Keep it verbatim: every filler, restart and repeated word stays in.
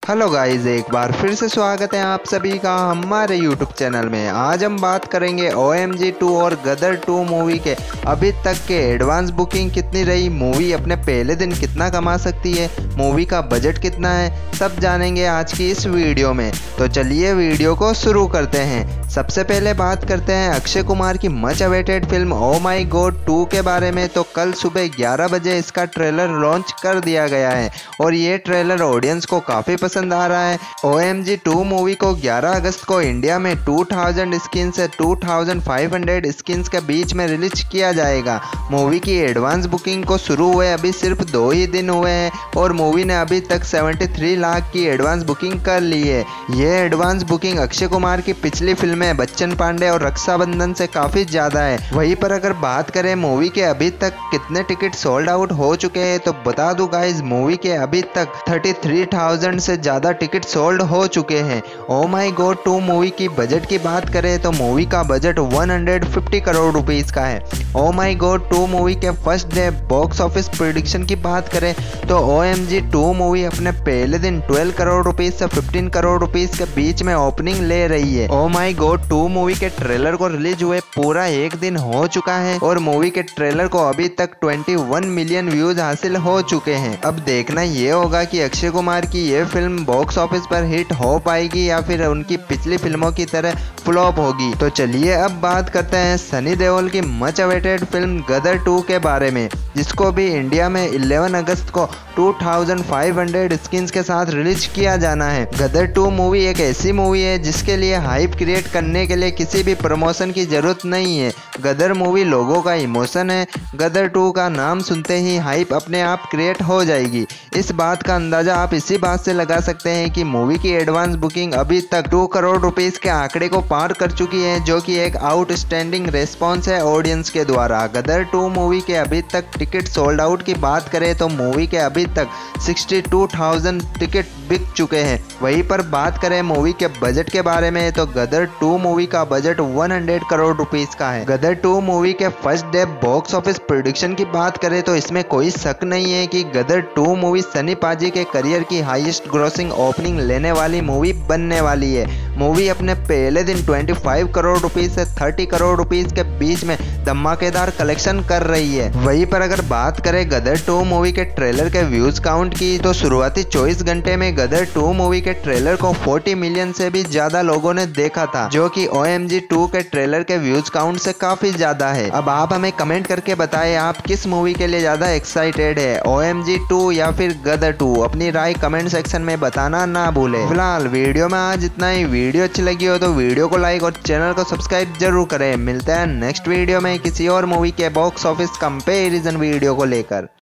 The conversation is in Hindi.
हेलो गाइस, एक बार फिर से स्वागत है आप सभी का हमारे यूट्यूब चैनल में। आज हम बात करेंगे ओ एम जी टू और गदर टू मूवी के अभी तक के एडवांस बुकिंग कितनी रही, मूवी अपने पहले दिन कितना कमा सकती है, मूवी का बजट कितना है, सब जानेंगे आज की इस वीडियो में। तो चलिए वीडियो को शुरू करते हैं। सबसे पहले बात करते हैं अक्षय कुमार की much awaited film Oh My God two के बारे में। तो कल सुबह ग्यारह बजे इसका ट्रेलर लॉन्च कर दिया गया है और ये ट्रेलर ऑडियंस को काफ़ी पसंद आ रहा है। O M G two movie को ग्यारह अगस्त को इंडिया में दो हज़ार स्क्रीन से दो हज़ार पाँच सौ स्क्रीन्स के बीच में रिलीज किया जाएगा। मूवी की एडवांस बुकिंग को शुरू हुए अभी सिर्फ दो ही दिन हुए हैं और मूवी ने अभी तक तिहत्तर लाख की एडवांस बुकिंग कर ली है। ये एडवांस बुकिंग अक्षय कुमार की पिछली फिल्में बच्चन पांडे और रक्षाबंधन से काफ़ी ज़्यादा है। वहीं पर अगर बात करें मूवी के अभी तक कितने टिकट सोल्ड आउट हो चुके हैं, तो बता दूं गाइस, मूवी के अभी तक तैंतीस हज़ार से ज़्यादा टिकट सोल्ड हो चुके हैं। Oh My God two movie की बजट की बात करें तो मूवी का बजट एक सौ पचास करोड़ रुपीस का है। Oh My God two movie के first day box office prediction की बात करें तो O M G two movie अपने पहले दिन बारह करोड़ रुपीस से पंद्रह करोड़ रुपीस के बीच में ओपनिंग ले रही है। Oh My God two movie के ट्रेलर को रिलीज हुए पूरा एक दिन हो चुका है और मूवी के ट्रेलर को अभी तक इक्कीस मिलियन व्यूज हासिल हो चुके हैं। अब देखना ये होगा कि अक्षय कुमार की ये फिल्म बॉक्स ऑफिस पर हिट हो पाएगी या फिर उनकी पिछली फिल्मों की तरह फ्लॉप होगी। तो चलिए अब बात करते हैं सनी देओल की much awaited film Gadar two के बारे में, जिसको भी इंडिया में ग्यारह अगस्त को दो हज़ार पाँच सौ स्क्रीन्स के साथ रिलीज किया जाना है। गदर टू मूवी एक ऐसी मूवी है जिसके लिए हाइप क्रिएट करने के लिए किसी भी प्रमोशन की जरूरत नहीं है। गदर मूवी लोगों का इमोशन है। गदर टू का नाम सुनते ही हाइप अपने आप क्रिएट हो जाएगी। इस बात का अंदाजा आप इसी बात से लगा सकते हैं कि मूवी की एडवांस बुकिंग अभी तक दो करोड़ रुपीस के आंकड़े को पार कर चुकी है, जो कि एक आउटस्टैंडिंग रेस्पॉन्स है ऑडियंस के द्वारा। गदर टू मूवी के अभी तक टिकट सोल्ड आउट की बात करें तो मूवी के अभी तक बासठ हज़ार टिकट बिक चुके हैं। वहीं पर बात करें मूवी के बजट के बारे में तो गदर टू मूवी का बजट सौ करोड़ रुपीस का है। गदर टू मूवी के first day box office prediction की बात करें तो इसमें कोई शक नहीं है कि गदर टू मूवी सनी पाजी के करियर की हाईएस्ट ग्रॉसिंग ओपनिंग लेने वाली मूवी बनने वाली है। मूवी अपने पहले दिन पच्चीस करोड़ रुपीस से तीस करोड़ रुपीस के बीच में धमाकेदार कलेक्शन कर रही है। वहीं पर अगर बात करें गदर टू मूवी के ट्रेलर के व्यूज काउंट की तो शुरुआती चौबीस घंटे में गदर टू मूवी के ट्रेलर को चालीस मिलियन से भी ज्यादा लोगों ने देखा था, जो कि ओ एम जी टू के ट्रेलर के व्यूज काउंट से काफी ज्यादा है। अब आप हमें कमेंट करके बताएं आप किस मूवी के लिए ज्यादा एक्साइटेड है, ओ एम जी टू या फिर गदर टू। अपनी राय कमेंट सेक्शन में बताना ना भूले। फिलहाल वीडियो में आज इतना ही। वीडियो अच्छी लगी हो तो वीडियो को लाइक और चैनल को सब्सक्राइब जरूर करें। मिलते हैं नेक्स्ट वीडियो में किसी और मूवी के बॉक्स ऑफिस कंपैरिजन वीडियो को लेकर।